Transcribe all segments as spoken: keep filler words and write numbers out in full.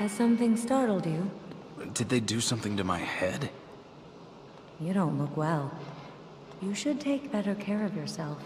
Has something startled you? Did they do something to my head? You don't look well. You should take better care of yourself.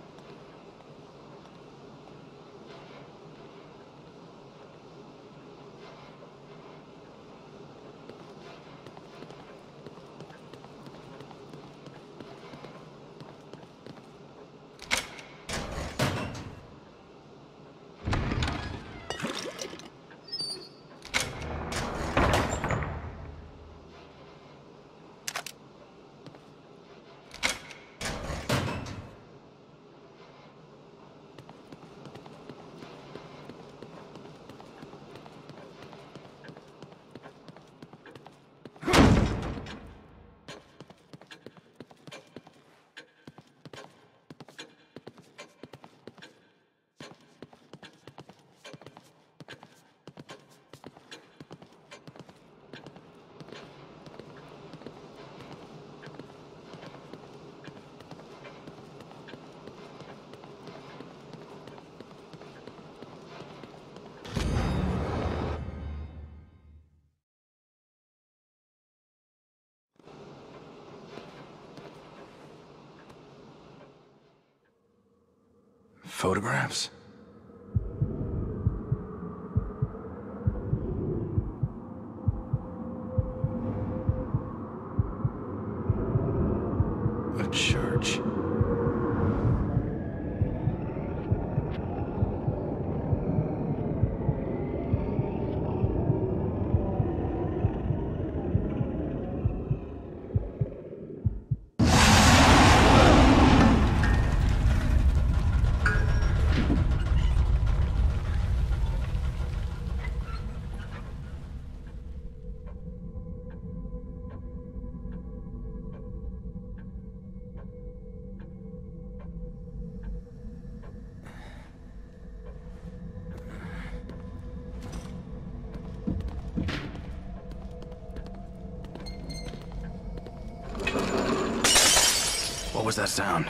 Photographs? A church. What was that sound?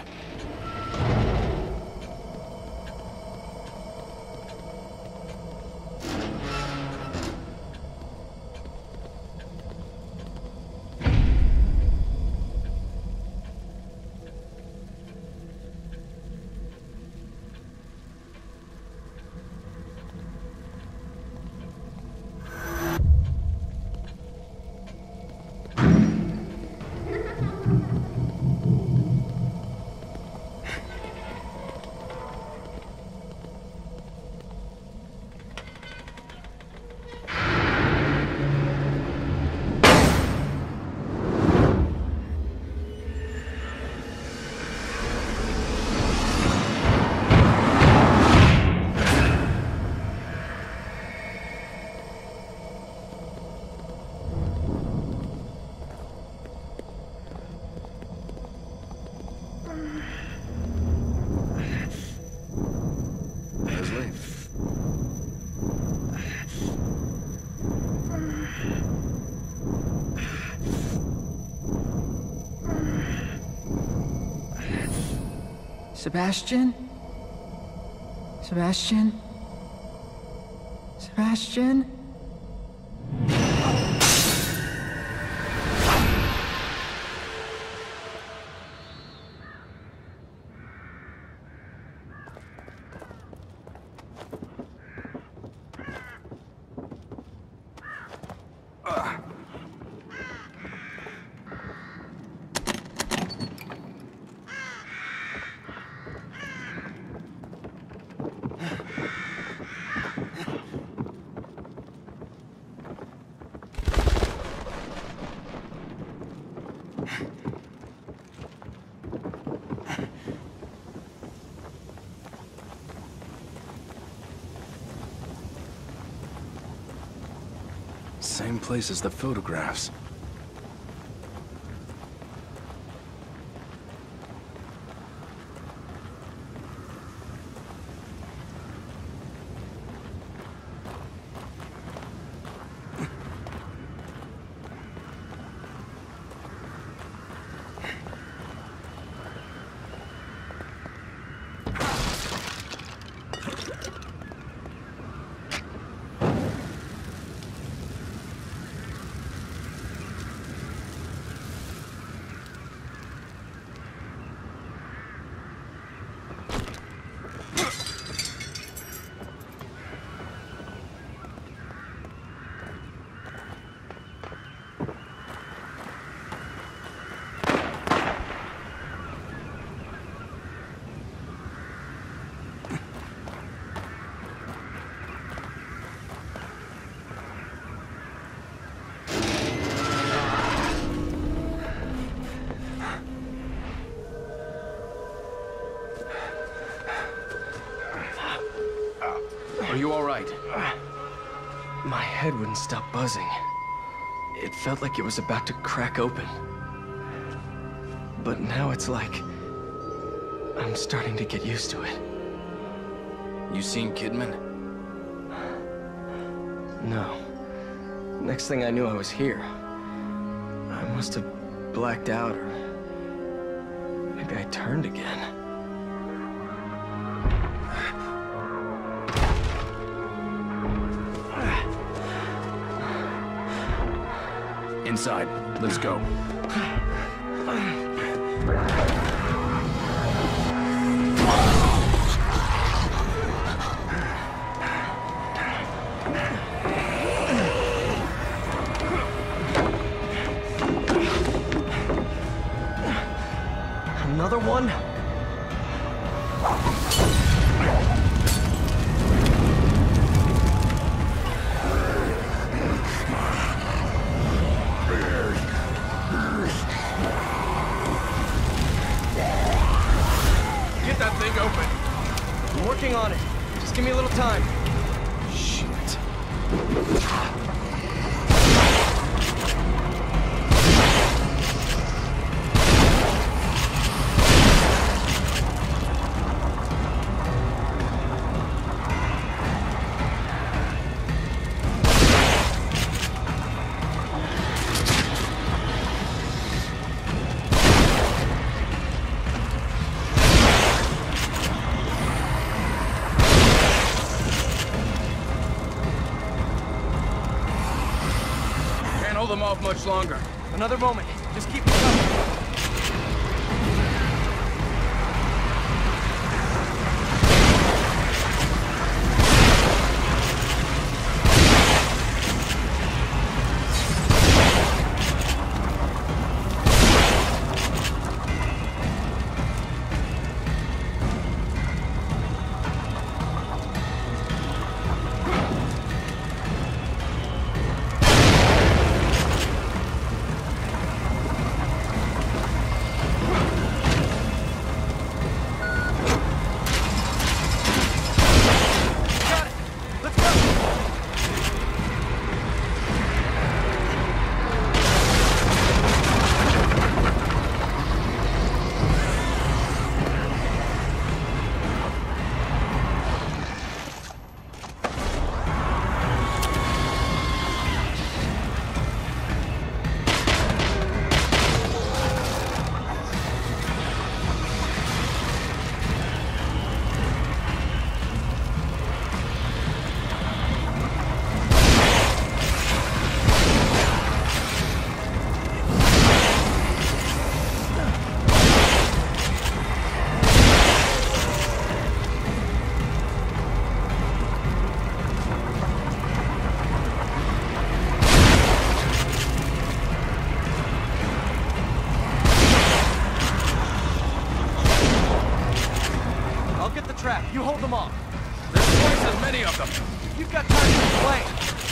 Sebastian? Sebastian? Sebastian? Same place as the photographs. head wouldn't stop buzzing. It felt like it was about to crack open. But now it's like... I'm starting to get used to it. You seen Kidman? No. Next thing I knew, I was here. I must have blacked out, or... maybe I turned again. Inside. Let's go. Another one? Get that thing open. I'm working on it. Just give me a little time. Shit. Hold them off much longer. Another moment. Just keep it coming. You hold them off. There's twice as many of them. You've got time to complain.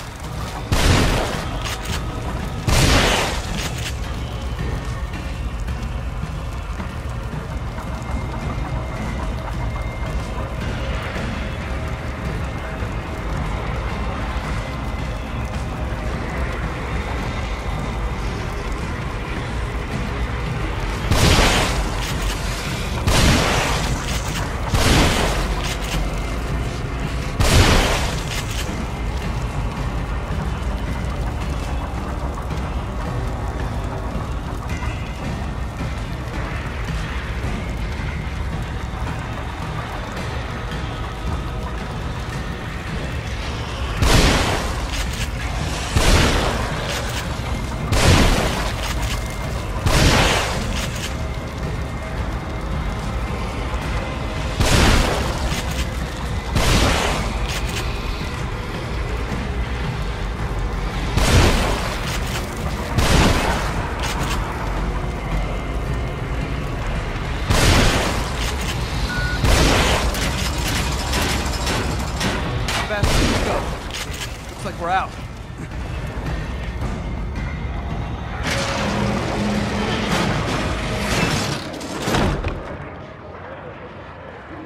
Like we're out.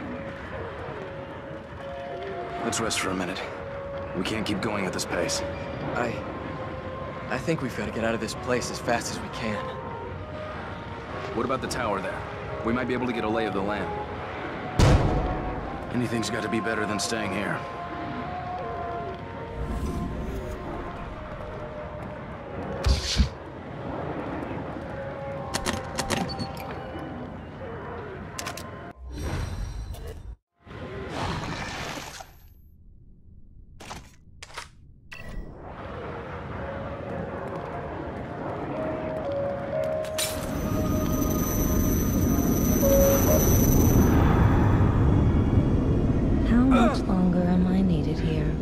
Let's rest for a minute. We can't keep going at this pace. I... I think we've got to get out of this place as fast as we can. What about the tower there? We might be able to get a lay of the land. Anything's got to be better than staying here. How much longer am I needed here?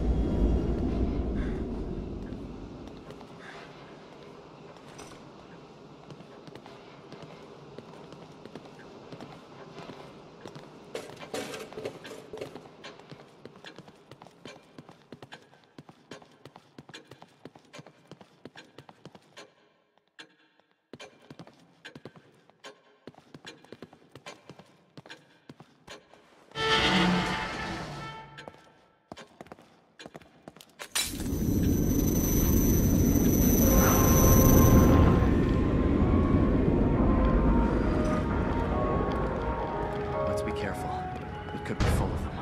Let's be careful. It could be full of them.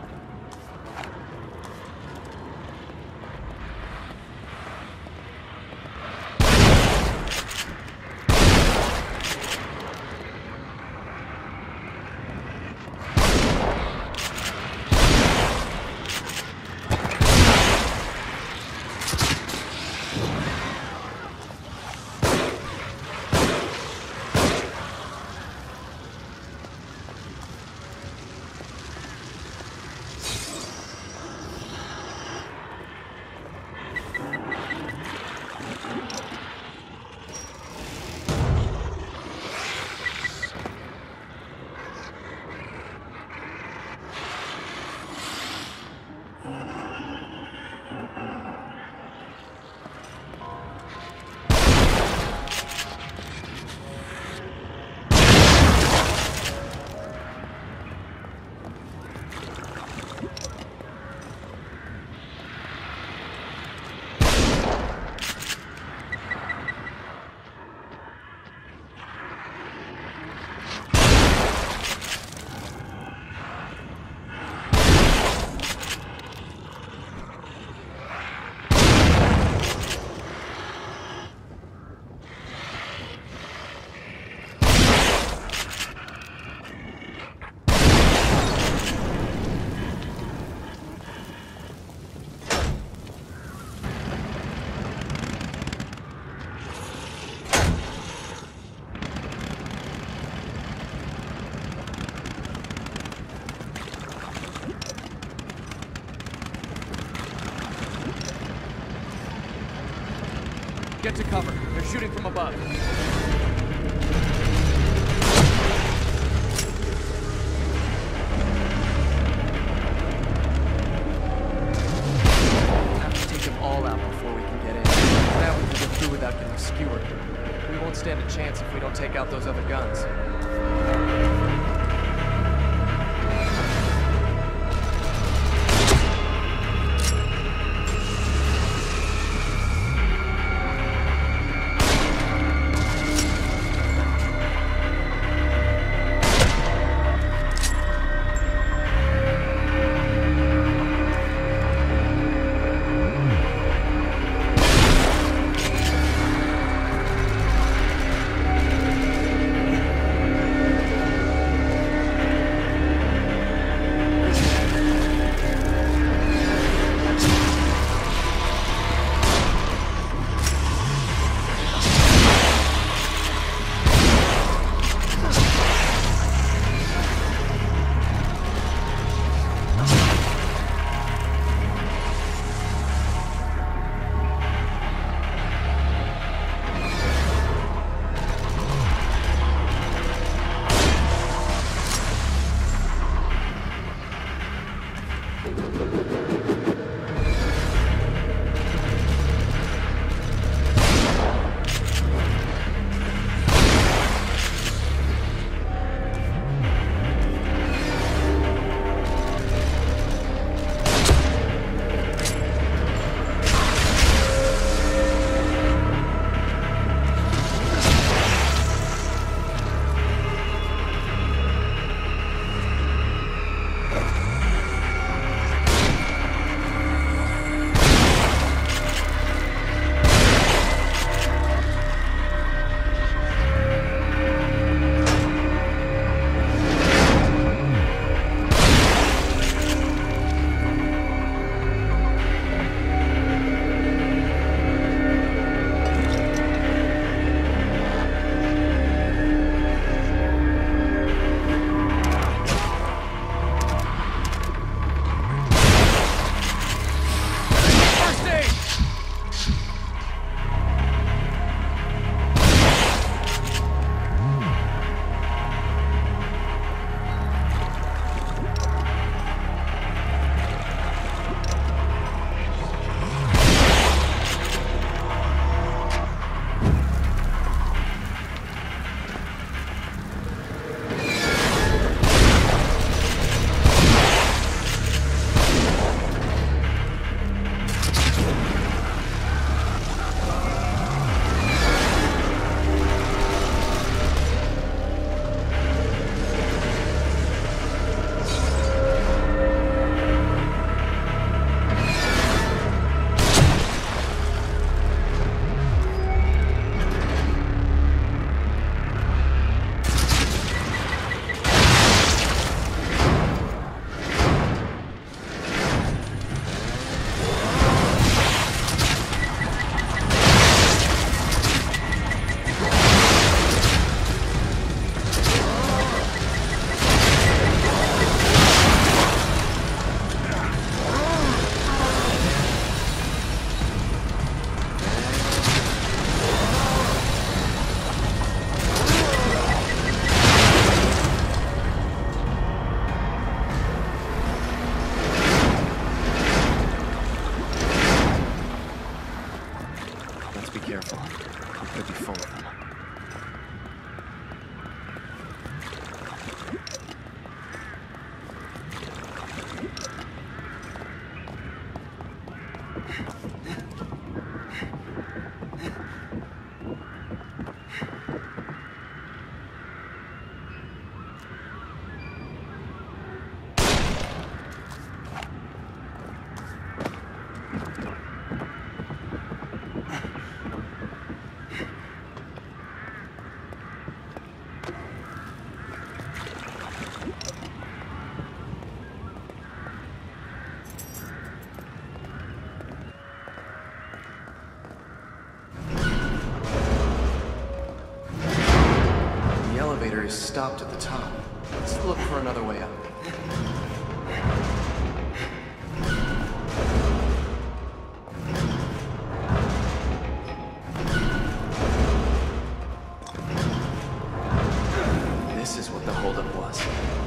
Get to cover. They're shooting from above. We'll have to take them all out before we can get in. Now we can get through without getting skewered. We won't stand a chance if we don't take out those other guns. elevator is stopped at the top. Let's look for another way up. This is what the holdup was.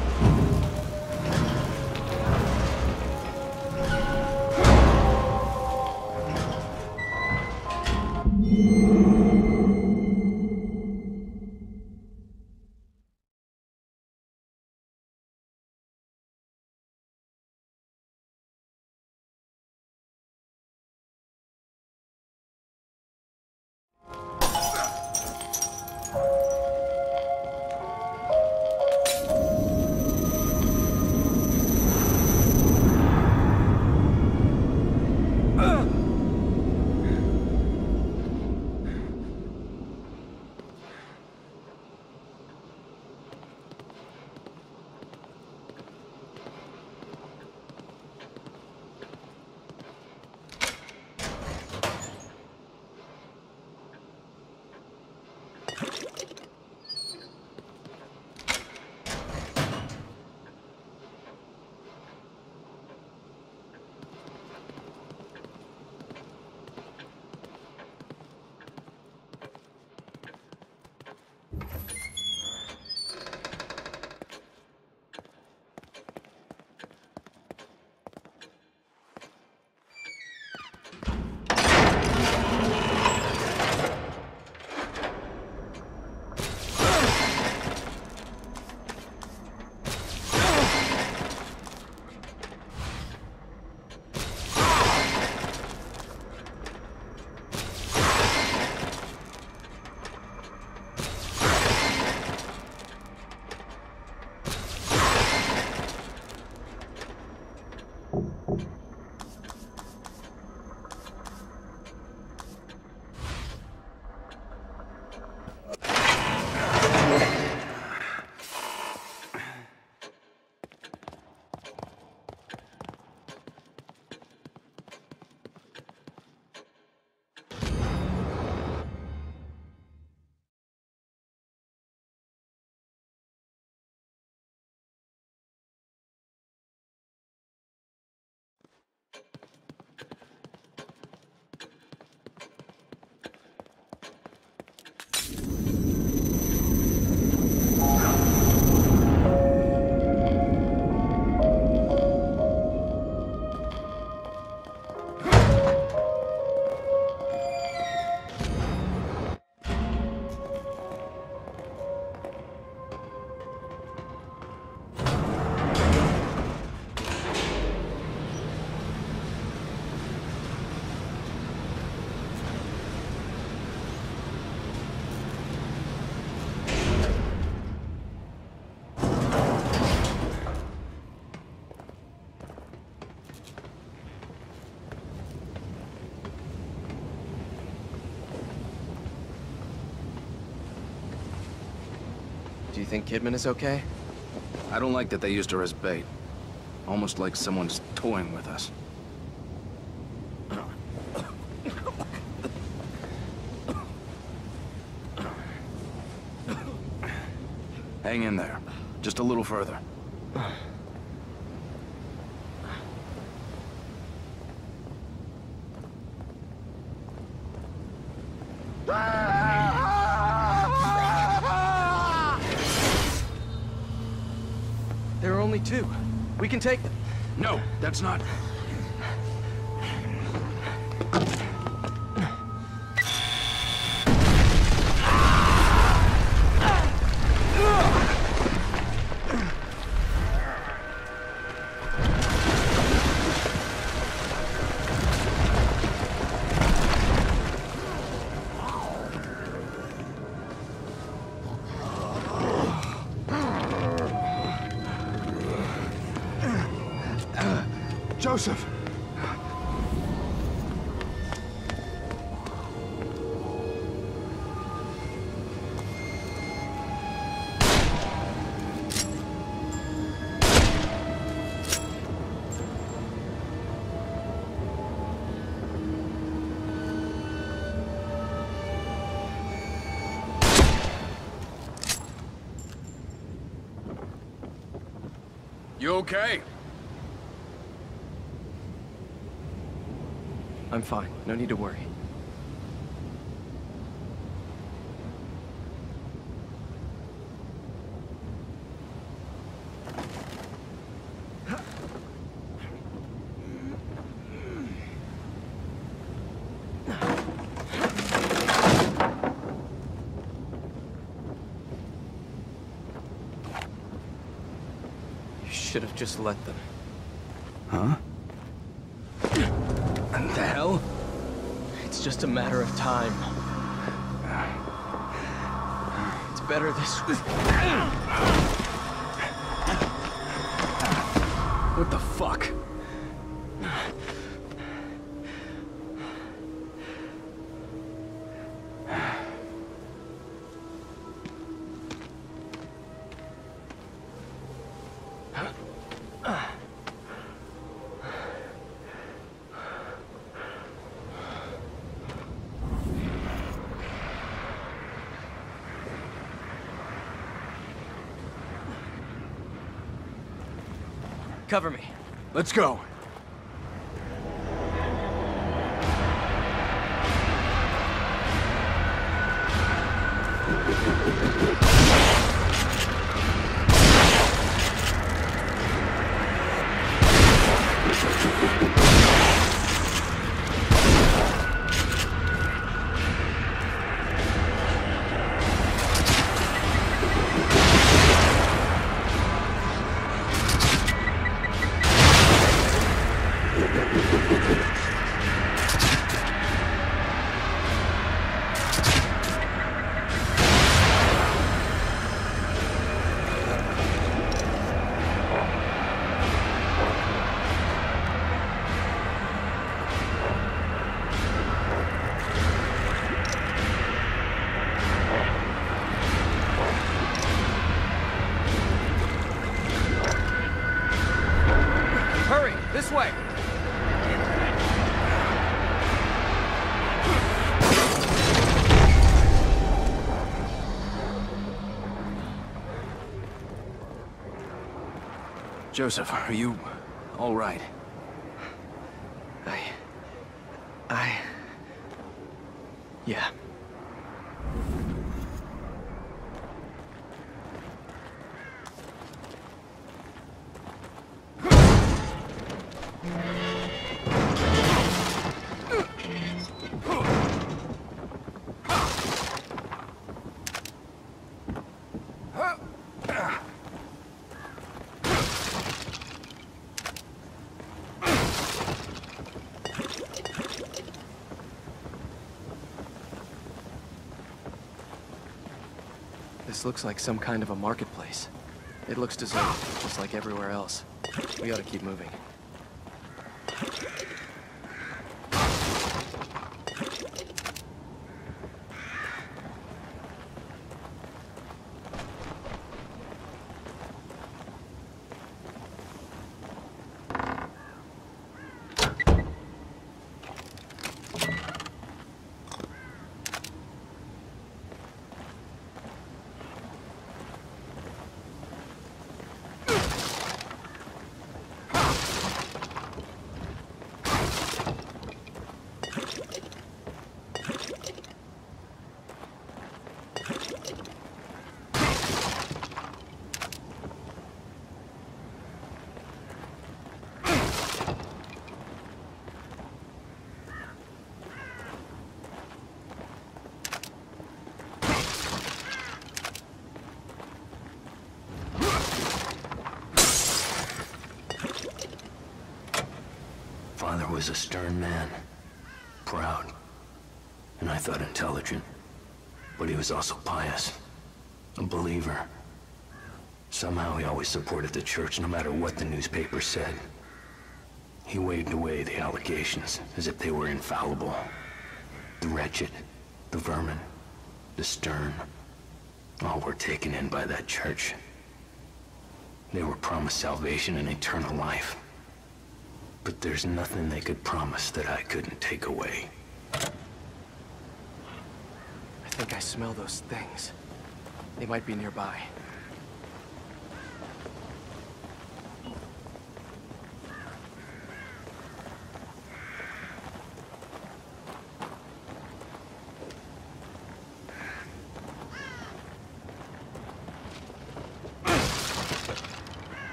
Do you think Kidman is okay? I don't like that they used her as bait. Almost like someone's toying with us. Hang in there. Just a little further. There are only two. We can take them. No, that's not... Joseph! You okay? I'm fine. No need to worry. You should have just let them. Huh? What the hell? It's just a matter of time. It's better this way. What the fuck? Cover me. Let's go. Hurry! This way! Joseph, are you all right? I... I... Yeah. This looks like some kind of a marketplace. It looks deserted, just like everywhere else. We ought to keep moving. Father was a stern man, proud, and I thought intelligent. But he was also pious, a believer. Somehow he always supported the church no matter what the newspaper said. He waved away the allegations as if they were infallible. The wretched, the vermin, the stern, all were taken in by that church. They were promised salvation and eternal life. But there's nothing they could promise that I couldn't take away. I think I smell those things. They might be nearby.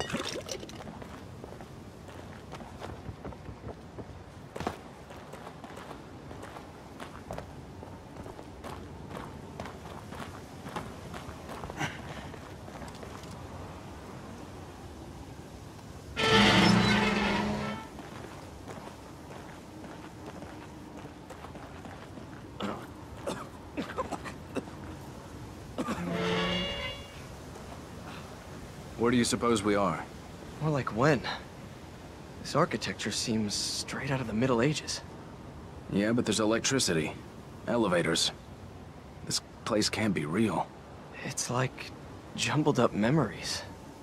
Where do you suppose we are? More like when? This architecture seems straight out of the Middle Ages. Yeah, but there's electricity. Elevators. This place can't be real. It's like jumbled up memories.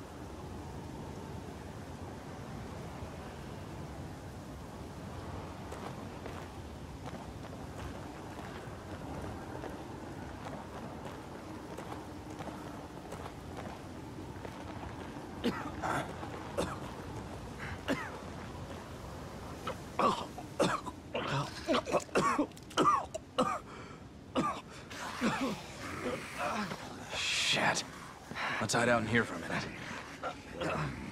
Shit. Let's hide out in here for a minute.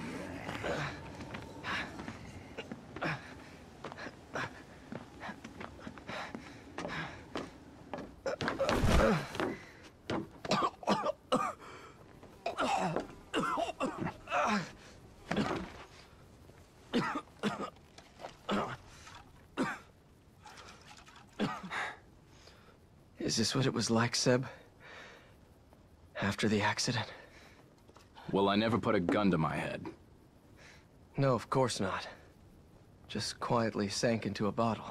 Is this what it was like, Seb? After the accident? Well, I never put a gun to my head. No, of course not. Just quietly sank into a bottle.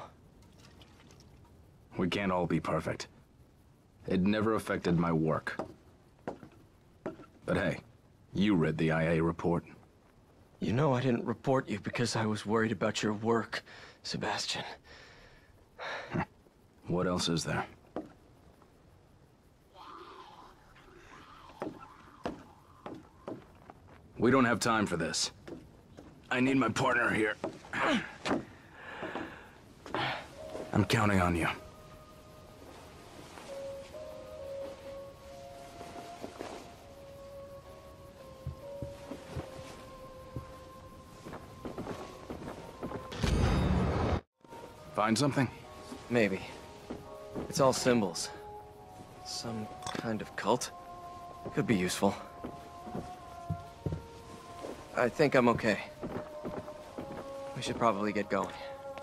We can't all be perfect. It never affected my work. But hey, you read the I A report. You know I didn't report you because I was worried about your work, Sebastian. What else is there? We don't have time for this. I need my partner here. I'm counting on you. Find something? Maybe. It's all symbols. Some kind of cult. Could be useful. I think I'm okay. We should probably get going.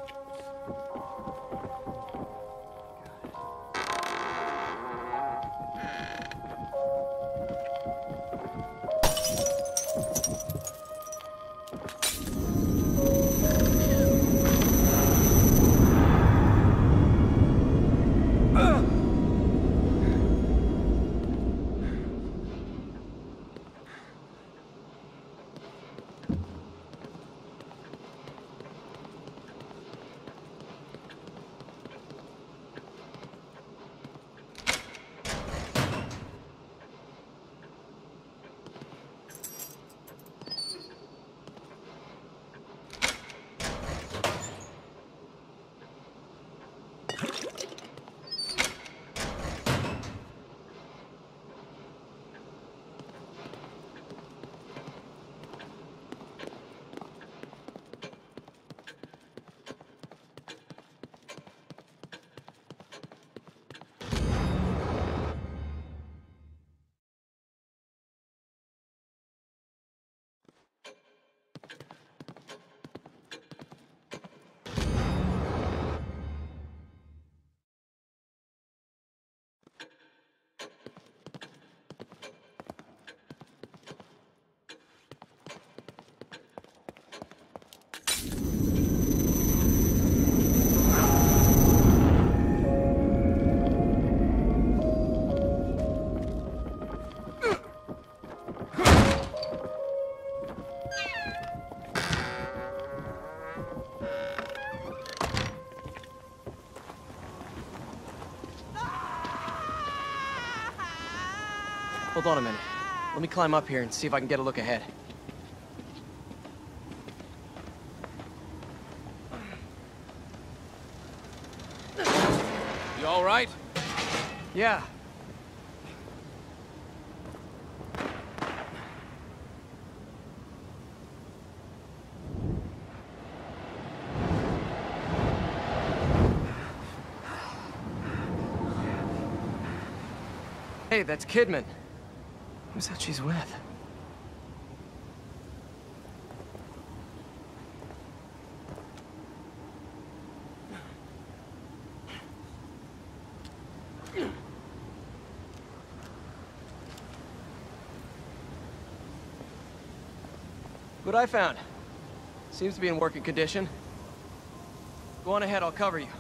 Hold on a minute. Let me climb up here and see if I can get a look ahead. You all right? Yeah. Hey, that's Kidman. Who's that she's with? What I found. Seems to be in working condition. Go on ahead, I'll cover you.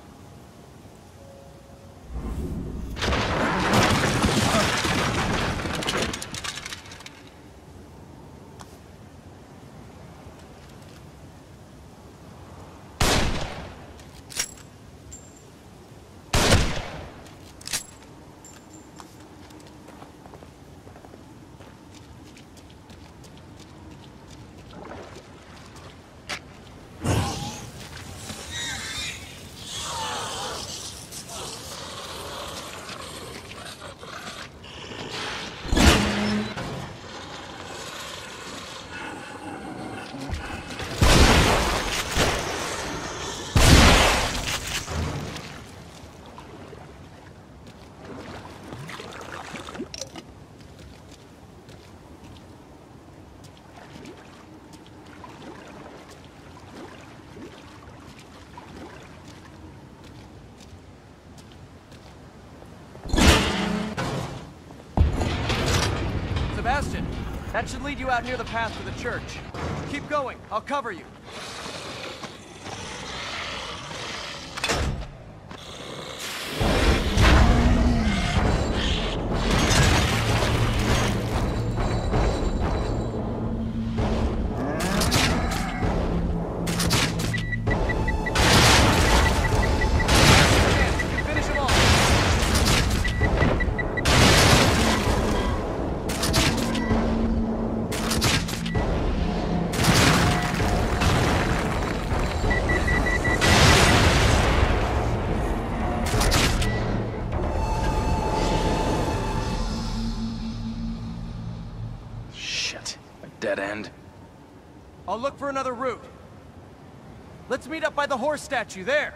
Sebastian, that should lead you out near the path to the church. Keep going, I'll cover you. Dead end. I'll look for another route. Let's meet up by the horse statue there.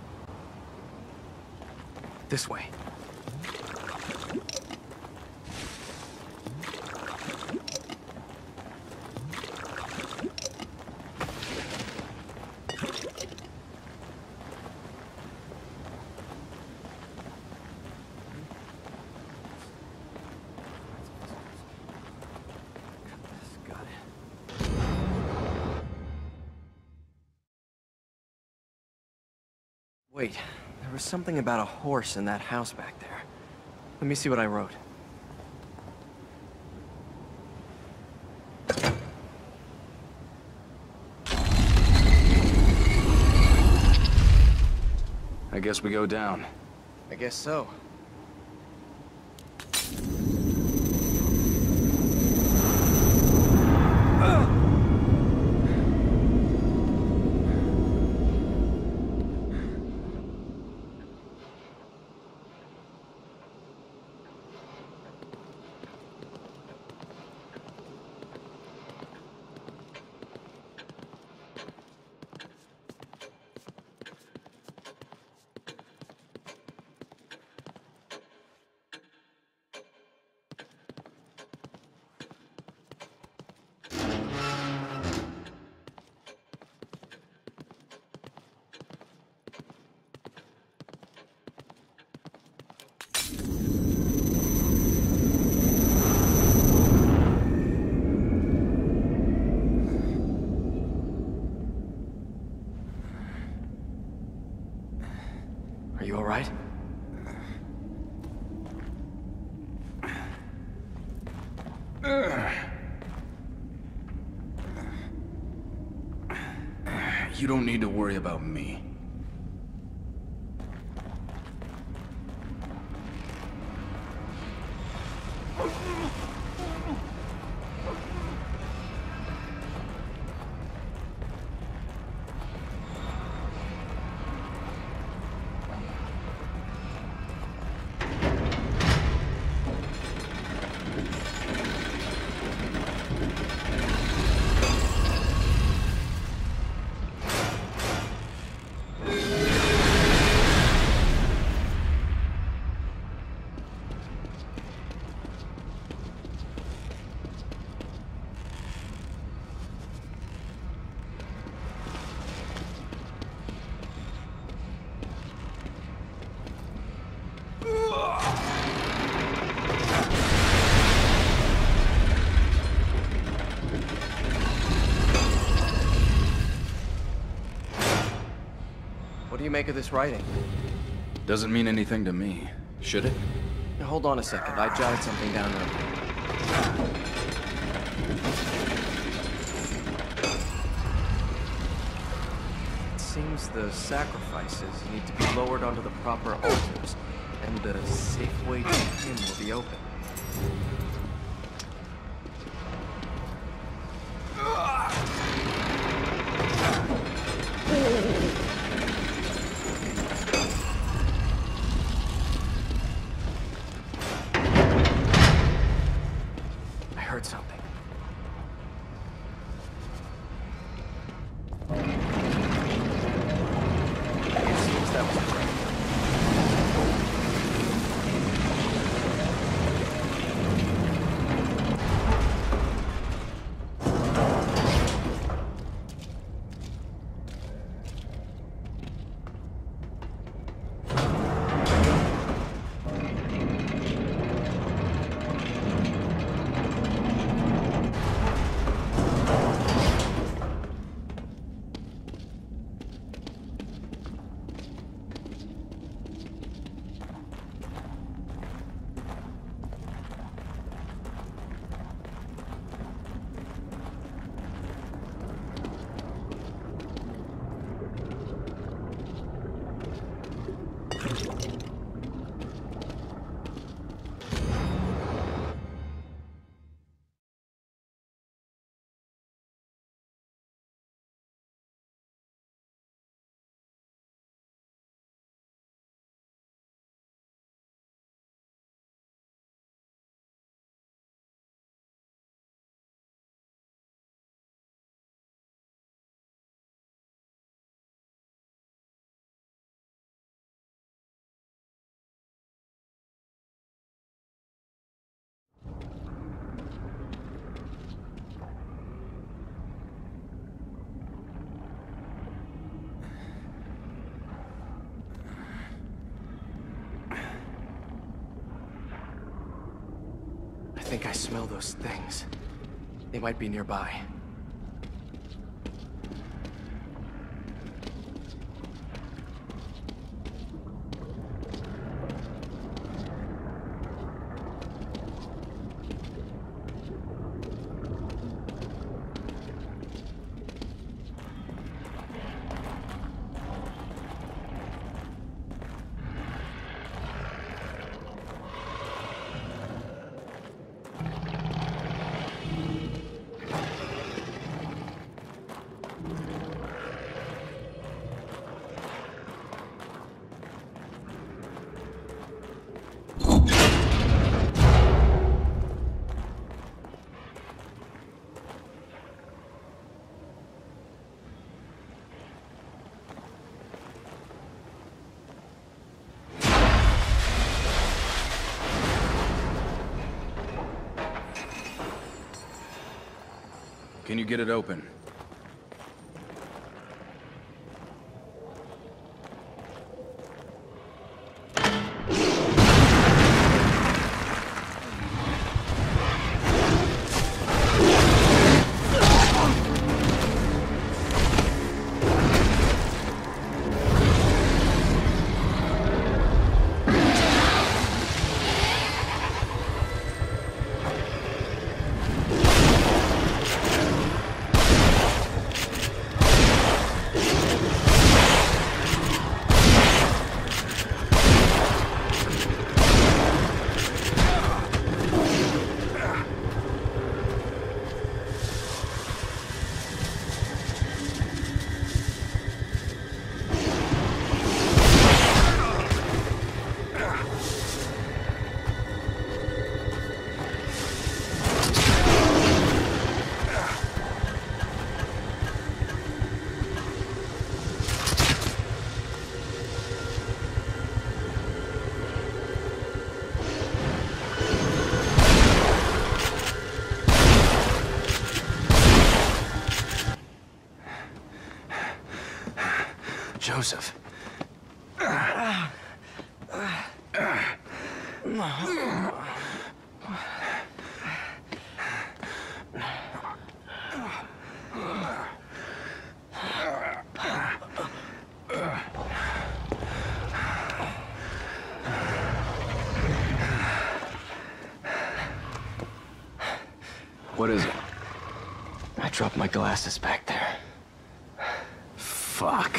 This way. Wait, there was something about a horse in that house back there. Let me see what I wrote. I guess we go down. I guess so. Are you all right? You don't need to worry about me. What do you make of this writing? Doesn't mean anything to me, should it? Now, hold on a second. I jotted something down earlier. It seems the sacrifices need to be lowered onto the proper altars, and the safe way to him will be open. I heard something. It seems that was correct. I think I smell those things. They might be nearby. Can you get it open? Joseph. What is it? I dropped my glasses back there. Fuck.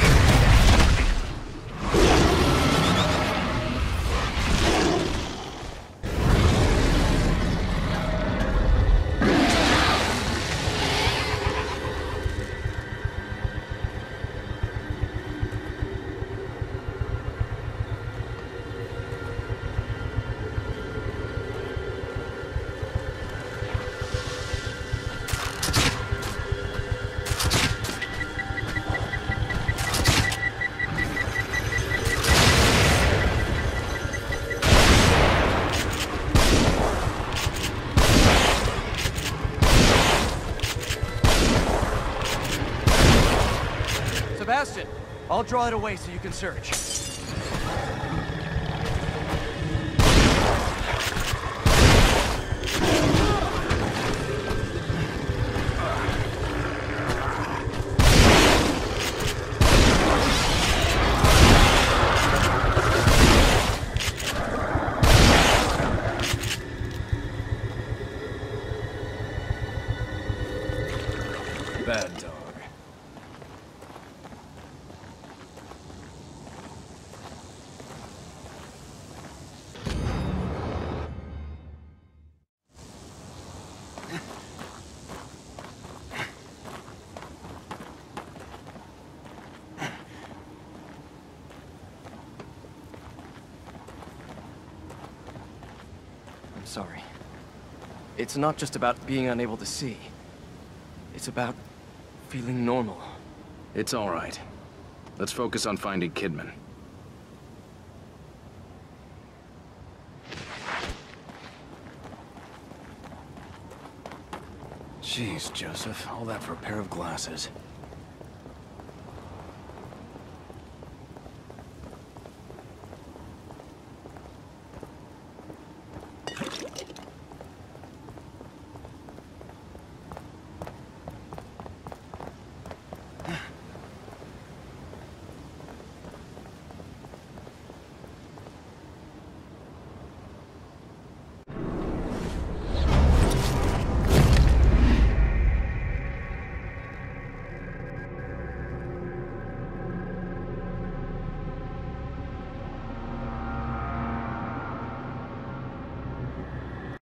Sebastian, I'll draw it away so you can search. Bad dog. I'm sorry. It's not just about being unable to see. It's about feeling normal. It's all right. Let's focus on finding Kidman. Jeez, Joseph. All that for a pair of glasses.